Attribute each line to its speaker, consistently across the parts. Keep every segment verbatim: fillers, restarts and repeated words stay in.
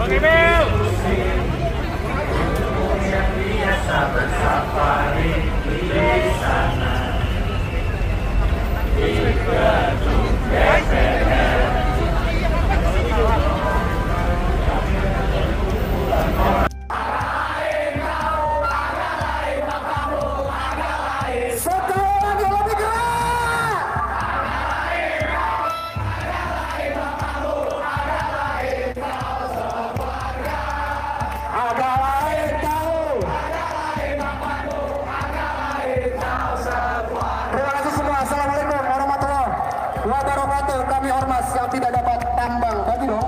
Speaker 1: Bang Emil.
Speaker 2: Biasa bersafari di sana di gedung D P R.
Speaker 3: Kami ormas yang tidak dapat tambang, tadi dong.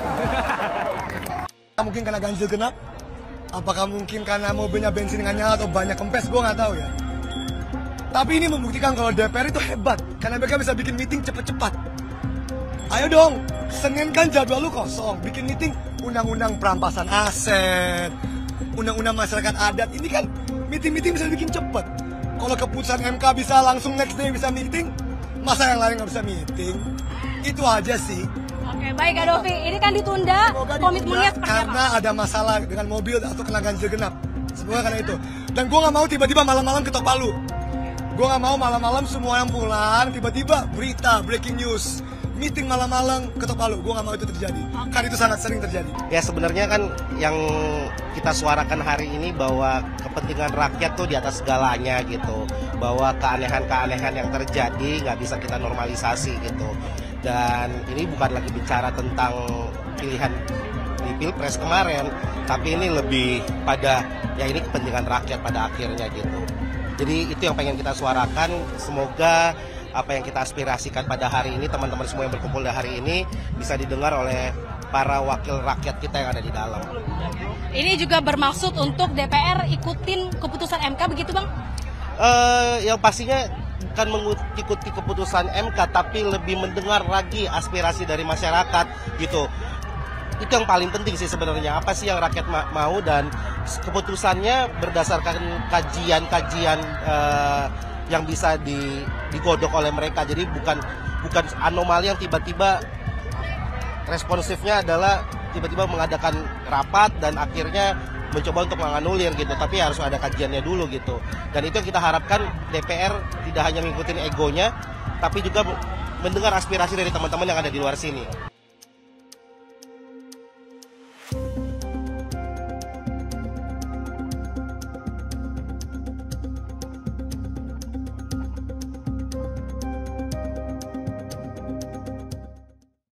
Speaker 4: Mungkin karena ganjil genap, apakah mungkin karena mobilnya bensin dengan nyala atau banyak kempes, gue nggak tahu ya. Tapi ini membuktikan kalau D P R itu hebat, karena mereka bisa bikin meeting cepat-cepat. Ayo dong, Senin kan jadwal lu kosong, bikin meeting undang-undang perampasan aset, undang-undang masyarakat adat, ini kan meeting-meeting bisa bikin cepat. Kalau keputusan M K bisa langsung next day bisa meeting, masa yang lain nggak bisa meeting? Itu aja sih.
Speaker 5: Oke, baik Kak Dovi. Ini kan ditunda, komitmennya seperti apa?
Speaker 4: Karena ada masalah dengan mobil atau kena ganjil genap. Semoga karena itu. Dan gue nggak mau tiba-tiba malam-malam ketok palu. Gue nggak mau malam-malam semua yang pulang, tiba-tiba berita, breaking news. Meeting malam-malam ketok palu. Gue nggak mau itu terjadi. Okay. Kan itu sangat sering terjadi.
Speaker 6: Ya sebenarnya kan yang kita suarakan hari ini bahwa kepentingan rakyat tuh di atas segalanya gitu. Bahwa keanehan-keanehan yang terjadi nggak bisa kita normalisasi gitu. Dan ini bukan lagi bicara tentang pilihan di Pilpres kemarin, tapi ini lebih pada ya ini kepentingan rakyat pada akhirnya gitu. Jadi itu yang pengen kita suarakan. Semoga apa yang kita aspirasikan pada hari ini, teman-teman semua yang berkumpul di hari ini bisa didengar oleh para wakil rakyat kita yang ada di dalam.
Speaker 5: Ini juga bermaksud untuk D P R ikutin keputusan M K begitu Bang?
Speaker 6: Uh, yang pastinya bukan mengikuti keputusan M K, tapi lebih mendengar lagi aspirasi dari masyarakat gitu. Itu yang paling penting sih sebenarnya, apa sih yang rakyat ma mau, dan keputusannya berdasarkan kajian-kajian uh, yang bisa di, digodok oleh mereka. Jadi bukan bukan anomali yang tiba-tiba responsifnya adalah tiba-tiba mengadakan rapat dan akhirnya mencoba untuk menganulir gitu, tapi harus ada kajiannya dulu gitu. Dan itu yang kita harapkan D P R tidak hanya mengikuti egonya, tapi juga mendengar aspirasi dari teman-teman yang ada di luar sini.